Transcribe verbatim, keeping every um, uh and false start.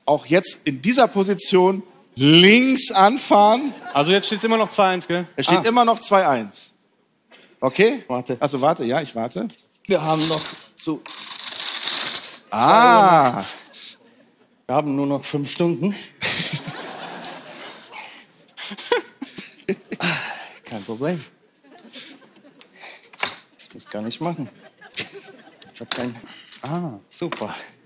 auch jetzt in dieser Position links anfahren. Also jetzt steht es immer noch zwei eins, gell? Es steht Ah. immer noch zwei eins. Okay? Warte. Also warte, ja, ich warte. Wir haben noch zu. Ah. Wir haben nur noch fünf Stunden. Kein Problem. Das muss ich gar nicht machen. Ich hab kein. Ah, super.